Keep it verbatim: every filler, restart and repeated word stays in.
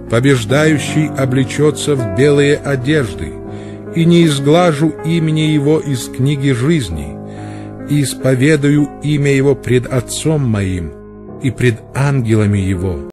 Побеждающий облечется в белые одежды, и не изглажу имени его из книги жизни, и исповедую имя его пред Отцом моим и пред ангелами его.